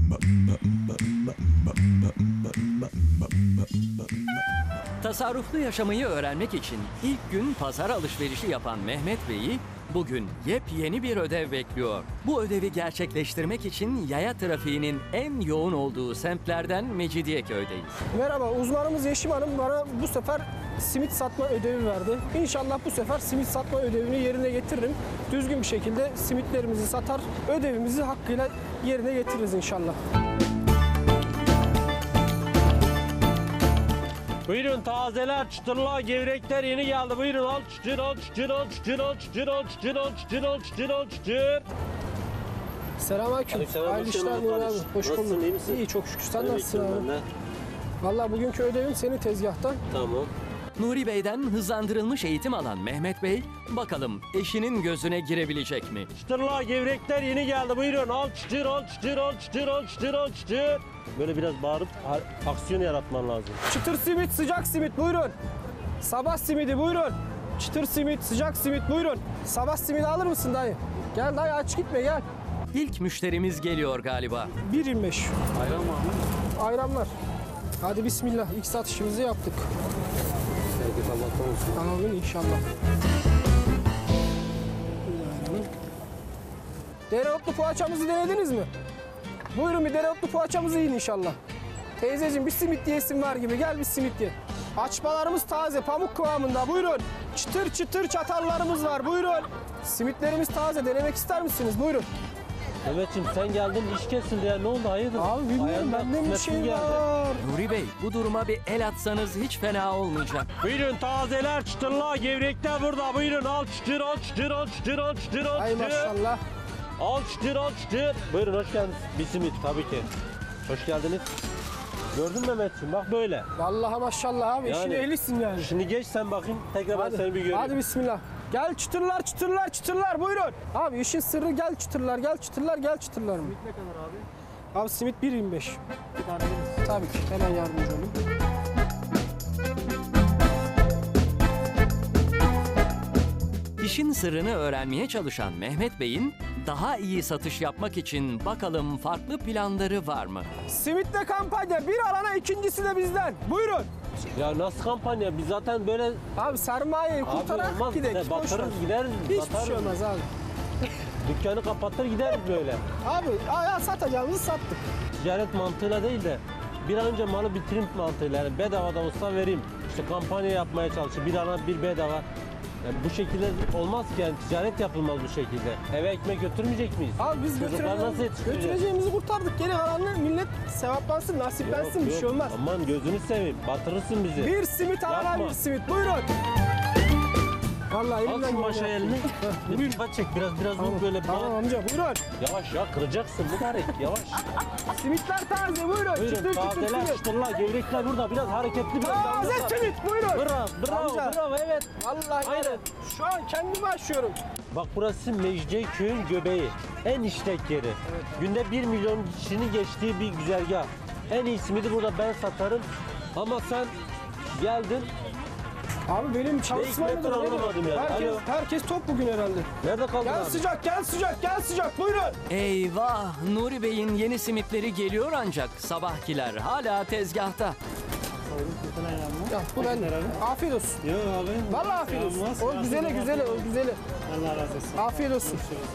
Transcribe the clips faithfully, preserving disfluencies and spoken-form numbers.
Tasarruflu yaşamayı öğrenmek için ilk gün pazar alışverişi yapan Mehmet Bey'i bugün yepyeni bir ödev bekliyor. Bu ödevi gerçekleştirmek için yaya trafiğinin en yoğun olduğu semtlerden Mecidiyeköy'deyiz. Merhaba, uzmanımız Yeşim Hanım bana bu sefer simit satma ödevi verdi. İnşallah bu sefer simit satma ödevini yerine getiririm. Düzgün bir şekilde simitlerimizi satar, ödevimizi hakkıyla yerine getiririz inşallah. Buyurun tazeler, çıtırlar, gevrekler yeni geldi. Buyurun al çıtır, al çıtır, al çıtır, al çıtır, al çıtır, al çıtır, al çıtır, al çıtır. Selamünaleyküm. Aleykümselam, Hayırlı hoş işler geldin Nuri abi. kardeşim. Hoş Nasılsın, bulduk. iyi misin? İyi, çok şükür. Sen Ben nasılsın bekliyorum abi? ben de. Vallahi bugünkü ödevim senin tezgahtan. Tamam. Nuri Bey'den hızlandırılmış eğitim alan Mehmet Bey, bakalım eşinin gözüne girebilecek mi? Çıtırlar, gevrekler yeni geldi. Buyurun al çıtır, al çıtır, al çıtır, al çıtır, al çıtır. Böyle biraz bağırıp a- aksiyon yaratman lazım. Çıtır simit, sıcak simit buyurun. Sabah simidi buyurun. Çıtır simit, sıcak simit buyurun. Sabah simidi alır mısın dayı? Gel dayı, aç gitme gel. İlk müşterimiz geliyor galiba. bir yirmi beş. Ayran mı abi? Ayranlar. Hadi bismillah, ilk satışımızı yaptık. Herkes Allah'tan olsun. Amin inşallah. Dereotlu poğaçamızı denediniz mi? Buyurun bir dereotlu poğaçamızı yiyin inşallah. Teyzeciğim bir simit diyesin var gibi, gel bir simit ye. Açmalarımız taze, pamuk kıvamında buyurun. Çıtır çıtır çatallarımız var buyurun. Simitlerimiz taze, denemek ister misiniz? Buyurun. Mehmetciğim sen geldin, iş kesildi ya. Ne oldu, hayırdır? Abi bilmiyorum, Ayağında bende bir kısmetin şey geldi. var. Nuri Bey, bu duruma bir el atsanız hiç fena olmayacak. Buyurun tazeler, çıtırlar, gevrekler burada. Buyurun al çıtır, al çıtır, al çıtır, al çıtır, al Ay çıtır. maşallah. Al çıtır, al çıtır. Buyurun hoş geldiniz. Bir simit tabii ki. Hoş geldiniz. Gördün mü Mehmetciğim? Bak böyle. Vallahi maşallah abi, işin Yani- ehlisin yani. Şimdi geç sen bakayım. Tekrar ben seni bir göreyim. Hadi bismillah. Gel çıtırlar çıtırlar çıtırlar buyurun. Abi işin sırrı gel çıtırlar gel çıtırlar gel çıtırlar mı? Ne kadar abi? Abi simit bir yirmi beş. Bir tane verirsin. Tabii ki, hemen yardımcı olayım. İşin sırrını öğrenmeye çalışan Mehmet Bey'in daha iyi satış yapmak için bakalım farklı planları var mı? Simitle kampanya, bir alana ikincisi de bizden. Buyurun. Ya nasıl kampanya? Biz zaten böyle... Abi sermayeyi Abi kurtarak olmaz. gidelim. Ne, Boş batırırız ver. gideriz. Hiçbir batarız. şey olmaz abi. Dükkanı kapatır gideriz böyle. Abi ya satacağımızı sattık. Ticaret mantığıyla değil de bir an önce malı bitireyim mantığıyla. Yani bedava da olsa vereyim. İşte kampanya yapmaya çalışıyor. Bir ana bir bedava. Yani bu şekilde olmaz ki, yani ticaret yapılmaz bu şekilde. Eve ekmek götürmeyecek miyiz? Abi biz Çocuklar nasıl götüreceğimiz, yetiştireceğiz? götüreceğimizi kurtardık. Geri kalanını millet sevaplansın, nasiplensin, Yok, bir şey yok. olmaz. Aman gözünü seveyim. Batırırsın bizi. Bir simit alana Yapma. bir simit. Buyurun. Vallahi Al elimden şu geleni maşa yaptım. elini. Heh, Bir buyur. tıpa çek biraz biraz vur böyle. Tamam bana. amca buyurun. Yavaş ya, kıracaksın mübarek yavaş. Simitler taze buyurun. Buyurun Çıtır çıtır tazeler, simit. çıtırlar, gevrekler burada. Biraz hareketli, biraz Taze yalnız. simit buyurun. Bravo, bravo, Amca. bravo, evet. Vallahi Aynen. aynen. Şu an kendim başlıyorum. Bak burası Mecidiyeköy'ün göbeği. En işlek yeri. Günde bir milyon kişinin geçtiği bir güzergah. En iyi simidi burada ben satarım. Ama sen geldin. Abi benim çalışmam Ne hikmetini anlamadım yani. Herkes, Alo. herkes top bugün herhalde. Nerede kaldın Gel abi? sıcak, gel sıcak, gel sıcak. Buyurun. Eyvah! Nuri Bey'in yeni simitleri geliyor ancak sabahkiler hala tezgahta. Ya bu ben. Afiyet olsun. Yok abi. Vallahi afiyet olsun. Olmaz. O güzeli güzeli, o güzeli. Allah razı olsun. Afiyet olsun.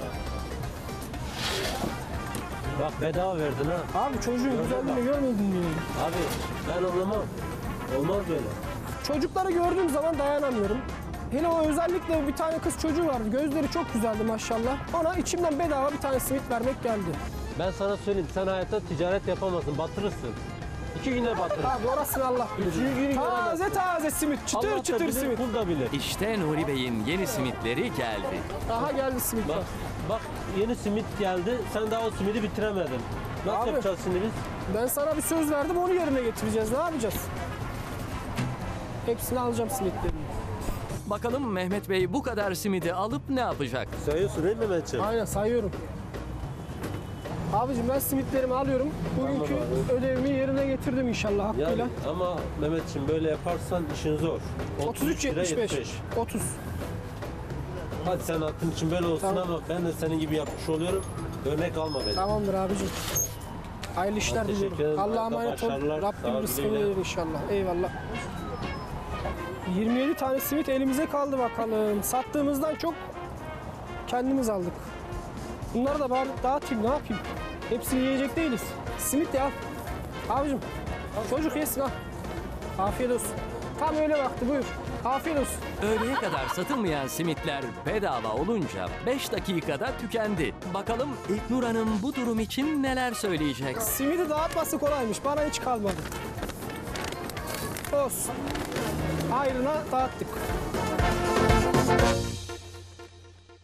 Bak bedava verdin ha. Abi çocuğun güzelliğini görmedin mi? Abi ben anlamam. Olmaz böyle. Çocukları gördüğüm zaman dayanamıyorum. Hele o özellikle bir tane kız çocuğu vardı. Gözleri çok güzeldi maşallah. Ona içimden bedava bir tane simit vermek geldi. Ben sana söyleyeyim, sen hayatta ticaret yapamazsın, batırırsın. İki güne batırırsın. Abi orasını Allah Üçüncü bilir. günü Taze göremezsin. taze simit, çıtır Allah da çıtır bilir, simit. kul da bilir. İşte Nuri Bey'in yeni simitleri geldi. Aha geldi simit. Bak, bak yeni simit geldi, sen daha o simidi bitiremedin. Nasıl Abi. yapacağız şimdi biz? Ben sana bir söz verdim, onu yerine getireceğiz. Ne yapacağız? Hepsini alacağım simitlerini. Bakalım Mehmet Bey bu kadar simidi alıp ne yapacak? Sayıyorsun değil mi Mehmetciğim? Aynen sayıyorum. Abicim ben simitlerimi alıyorum. Bugünkü ödevimi yerine getirdim inşallah hakkıyla. Yani ama Mehmetciğim böyle yaparsan işin zor. otuz üç lira yetmiş beş. otuz. Hadi sen hakkın için böyle olsun Tamam. ama ben de senin gibi yapmış oluyorum. Örnek alma beni. Tamamdır abicim. Hayırlı işler Teşekkür diliyorum. ederim. Allah'a Harika emanet ol. başarılar. Sağ Rabbim ol, rızkını güle güle. verir inşallah. Eyvallah. yirmi yedi tane simit elimize kaldı bakalım. Sattığımızdan çok kendimiz aldık. Bunları da bari dağıtayım, ne yapayım? Hepsini yiyecek değiliz. Simit de al. Abicim, çocuk yesin al. Afiyet olsun. Tam öyle vakti, buyur. Afiyet olsun. Öğleye kadar satılmayan simitler bedava olunca beş dakikada tükendi. Bakalım İlknur Hanım bu durum için neler söyleyecek? Simidi dağıtması kolaymış. Bana hiç kalmadı. Olsun. Hayrına dağıttık.